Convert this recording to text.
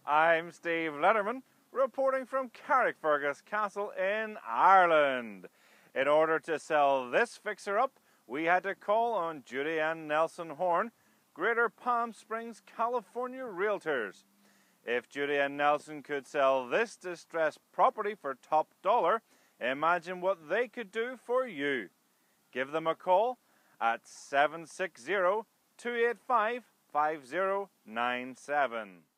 I'm Steve Letterman, reporting from Carrickfergus Castle in Ireland. In order to sell this fixer-up, we had to call on Judy and Nelson Horn, Greater Palm Springs, California Realtors. If Judy and Nelson could sell this distressed property for top dollar, imagine what they could do for you. Give them a call at 760-285-5097.